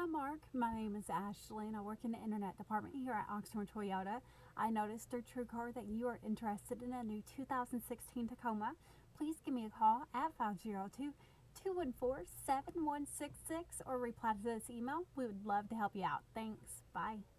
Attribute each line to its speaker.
Speaker 1: Hi Mark, my name is Ashley and I work in the internet department here at Oxmoor Toyota. I noticed through TrueCar that you are interested in a new 2016 Tacoma. Please give me a call at 502-214-7166 or reply to this email. We would love to help you out. Thanks. Bye.